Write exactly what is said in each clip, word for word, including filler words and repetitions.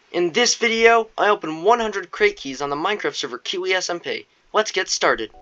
In this video, I opened one hundred crate keys on the Minecraft server Kiwi S M P. Let's get started.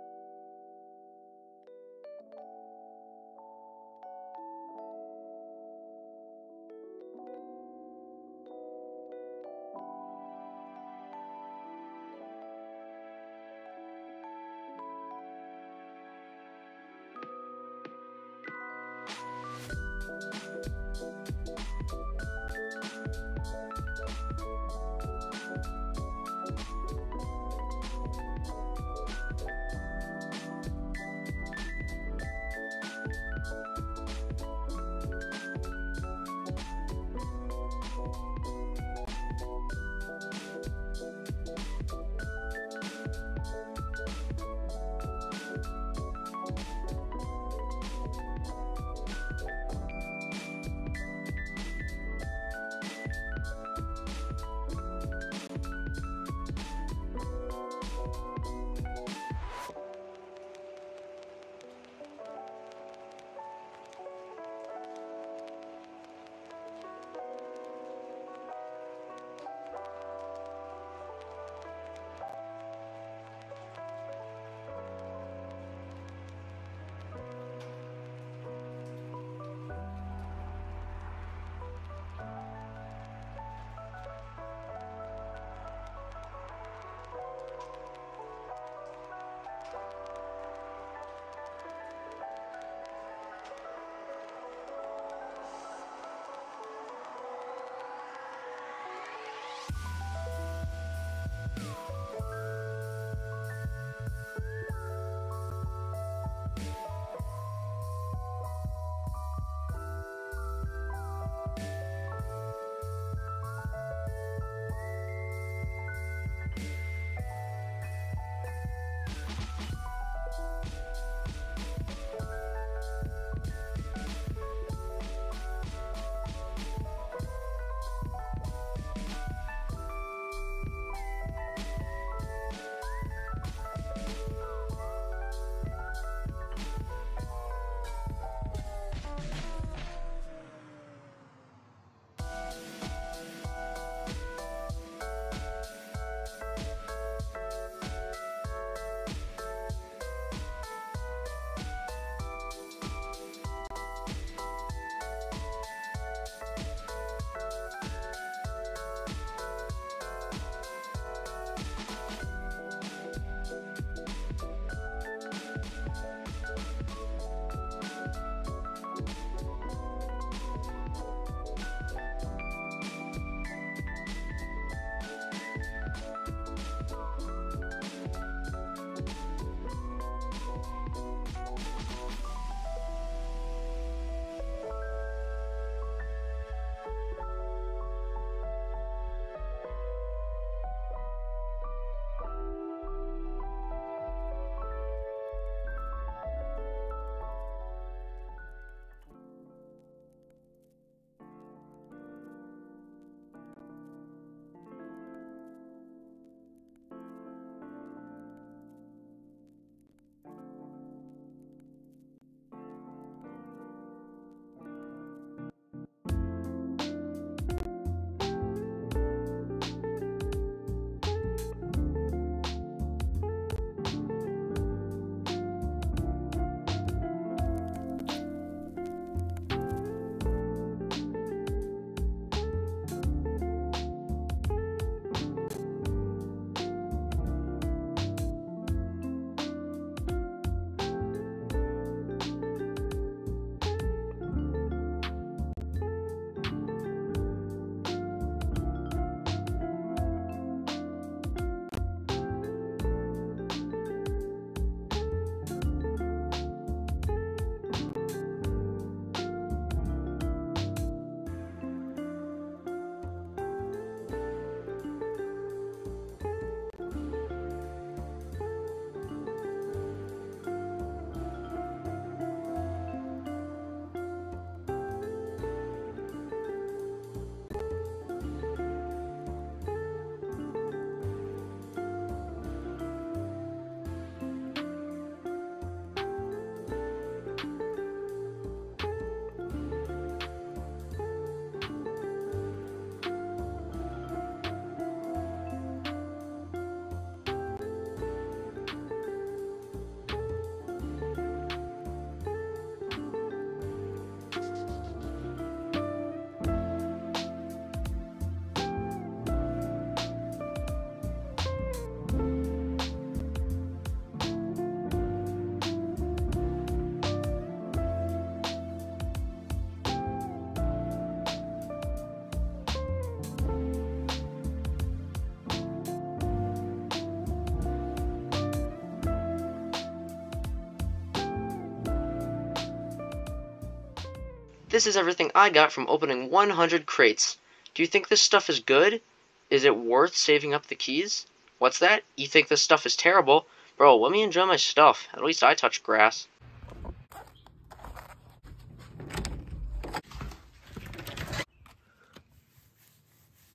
this is everything I got from opening one hundred crates. Do you think this stuff is good? Is it worth saving up the keys? What's that? You think this stuff is terrible? Bro, let me enjoy my stuff. At least I touch grass.